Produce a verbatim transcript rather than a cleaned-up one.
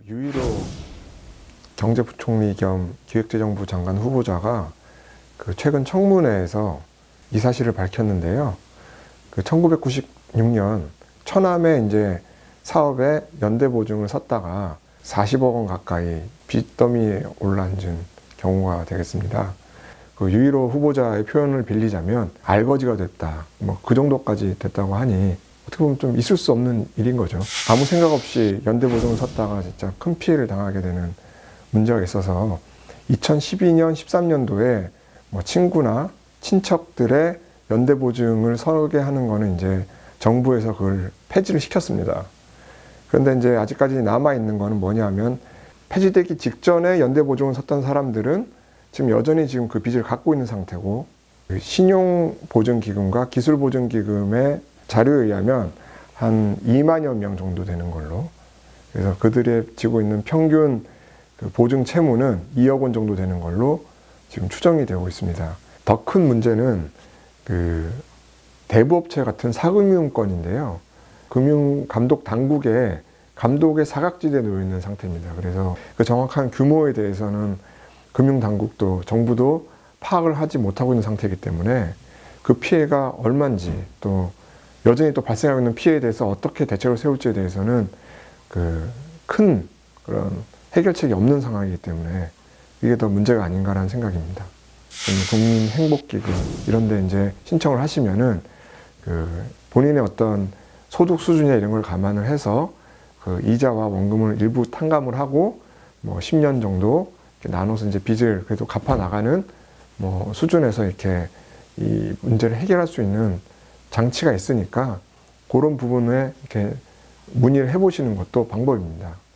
유일호 경제부총리 겸 기획재정부 장관 후보자가 그 최근 청문회에서 이 사실을 밝혔는데요. 그 천구백구십육 년 처남에 이제 사업에 연대 보증을 섰다가 사십억 원 가까이 빚더미에 올라앉은 경우가 되겠습니다. 그 유일호 후보자의 표현을 빌리자면 알거지가 됐다, 뭐 그 정도까지 됐다고 하니 어떻게 보면 좀 있을 수 없는 일인 거죠. 아무 생각 없이 연대 보증을 섰다가 진짜 큰 피해를 당하게 되는 문제가 있어서 이천십이 년, 십삼 년도에 뭐 친구나 친척들의 연대 보증을 서게 하는 거는 이제 정부에서 그걸 폐지를 시켰습니다. 그런데 이제 아직까지 남아있는 거는 뭐냐면 폐지되기 직전에 연대 보증을 섰던 사람들은 지금 여전히 지금 그 빚을 갖고 있는 상태고, 신용보증기금과 기술보증기금의 자료에 의하면 한 이만여 명 정도 되는 걸로, 그래서 그들이 지고 있는 평균 그 보증 채무는 이억 원 정도 되는 걸로 지금 추정이 되고 있습니다. 더 큰 문제는 그 대부업체 같은 사금융권인데요. 금융감독 당국에 감독의 사각지대에 놓여 있는 상태입니다. 그래서 그 정확한 규모에 대해서는 금융당국도 정부도 파악을 하지 못하고 있는 상태이기 때문에 그 피해가 얼마인지, 또 여전히 또 발생하고 있는 피해에 대해서 어떻게 대책을 세울지에 대해서는 그 큰 그런 해결책이 없는 상황이기 때문에 이게 더 문제가 아닌가라는 생각입니다. 국민행복기금 이런 데 이제 신청을 하시면은 그 본인의 어떤 소득 수준이나 이런 걸 감안을 해서 그 이자와 원금을 일부 탕감을 하고 뭐 십 년 정도 이렇게 나눠서 이제 빚을 그래도 갚아 나가는 뭐 수준에서 이렇게 이 문제를 해결할 수 있는 장치가 있으니까 그런 부분에 이렇게 문의를 해보시는 것도 방법입니다.